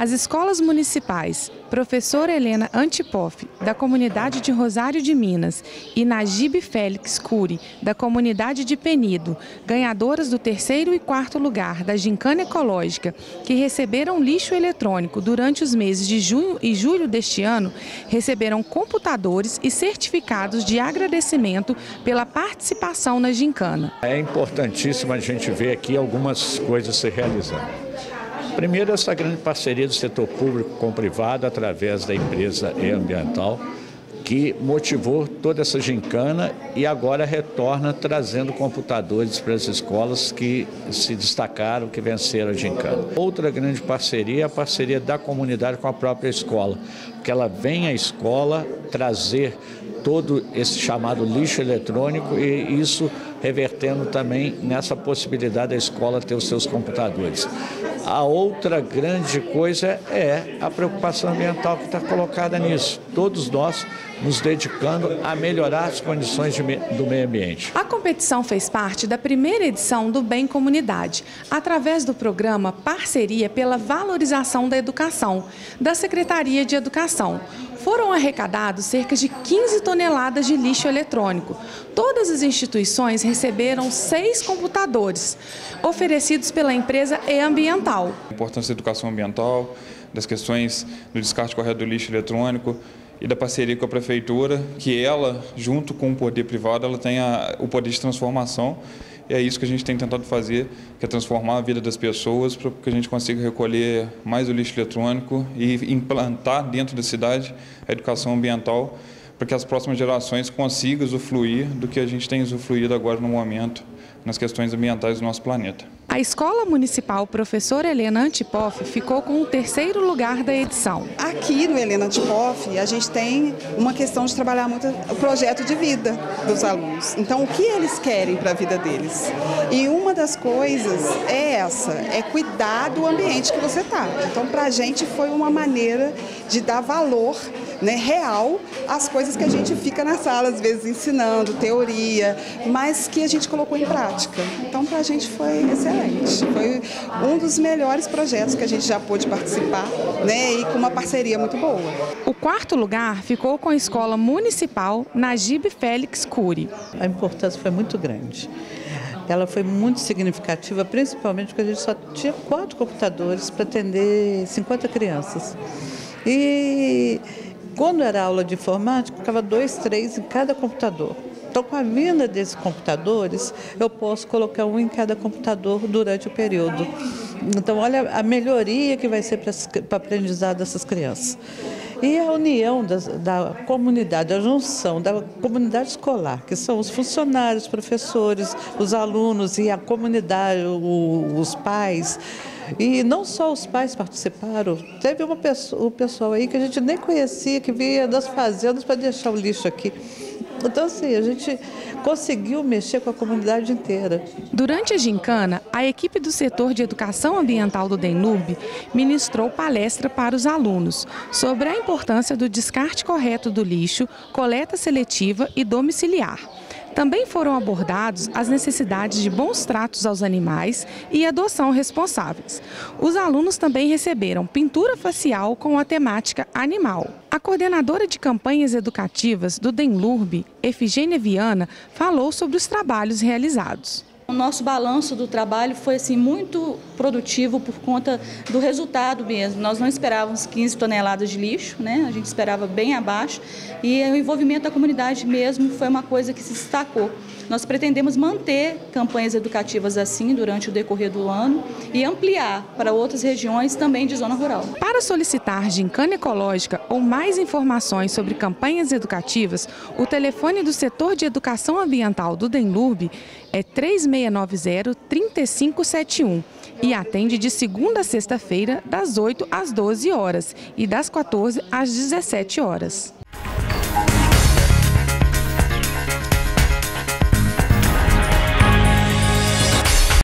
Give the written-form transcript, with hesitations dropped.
As escolas municipais Professora Helena Antipoff, da comunidade de Rosário de Minas, e Najib Félix Cury, da comunidade de Penido, ganhadoras do 3º e 4º lugar da Gincana Ecológica, que receberam lixo eletrônico durante os meses de junho e julho deste ano, receberam computadores e certificados de agradecimento pela participação na Gincana. É importantíssimo a gente ver aqui algumas coisas se realizando. Primeiro, essa grande parceria do setor público com o privado, através da empresa E-Ambiental, que motivou toda essa gincana e agora retorna trazendo computadores para as escolas que se destacaram, que venceram a gincana. Outra grande parceria é a parceria da comunidade com a própria escola, porque ela vem à escola trazer todo esse chamado lixo eletrônico e isso revertendo também nessa possibilidade da escola ter os seus computadores. A outra grande coisa é a preocupação ambiental que está colocada nisso. Todos nós nos dedicando a melhorar as condições do meio ambiente. A competição fez parte da primeira edição do Bem Comunidade, através do programa Parceria pela Valorização da Educação, da Secretaria de Educação. Foram arrecadados cerca de 15 toneladas de lixo eletrônico. Todas as instituições receberam 6 computadores, oferecidos pela empresa E-Ambiental. A importância da educação ambiental, das questões do descarte correto do lixo eletrônico e da parceria com a prefeitura, que ela, junto com o poder privado, ela tem o poder de transformação. E é isso que a gente tem tentado fazer, que é transformar a vida das pessoas para que a gente consiga recolher mais o lixo eletrônico e implantar dentro da cidade a educação ambiental para que as próximas gerações consigam usufruir do que a gente tem usufruído agora no momento nas questões ambientais do nosso planeta. A Escola Municipal Professora Helena Antipoff ficou com o 3º lugar da edição. Aqui no Helena Antipoff, a gente tem uma questão de trabalhar muito o projeto de vida dos alunos. Então, o que eles querem para a vida deles? E uma das coisas é essa, é cuidar do ambiente que você está. Então, para a gente foi uma maneira de dar valor, né, real às coisas que a gente fica na sala, às vezes ensinando, teoria, mas que a gente colocou em prática. Então, para a gente foi excelente. Foi um dos melhores projetos que a gente já pôde participar, né, e com uma parceria muito boa. O 4º lugar ficou com a Escola Municipal Najib Félix Cury. A importância foi muito grande. Ela foi muito significativa, principalmente porque a gente só tinha 4 computadores para atender 50 crianças. E quando era aula de informática, ficava 2, 3 em cada computador. Então, com a vinda desses computadores, eu posso colocar um em cada computador durante o período. Então, olha a melhoria que vai ser para o aprendizado dessas crianças. E a união da comunidade, a junção da comunidade escolar, que são os funcionários, os professores, os alunos e a comunidade, os pais. E não só os pais participaram, teve o pessoal aí que a gente nem conhecia, que vinha das fazendas para deixar o lixo aqui. Então, assim, a gente conseguiu mexer com a comunidade inteira. Durante a gincana, a equipe do setor de educação ambiental do DENLURB ministrou palestra para os alunos sobre a importância do descarte correto do lixo, coleta seletiva e domiciliar. Também foram abordados as necessidades de bons tratos aos animais e adoção responsáveis. Os alunos também receberam pintura facial com a temática animal. A coordenadora de campanhas educativas do DENLURB, Efigênia Viana, falou sobre os trabalhos realizados. O nosso balanço do trabalho foi assim, muito produtivo por conta do resultado mesmo. Nós não esperávamos 15 toneladas de lixo, né? A gente esperava bem abaixo e o envolvimento da comunidade mesmo foi uma coisa que se destacou. Nós pretendemos manter campanhas educativas assim durante o decorrer do ano e ampliar para outras regiões também de zona rural. Para solicitar gincana ecológica ou mais informações sobre campanhas educativas, o telefone do setor de educação ambiental do DENLURB é 3690-3571 e atende de segunda a sexta-feira, das 8 às 12 horas e das 14 às 17 horas.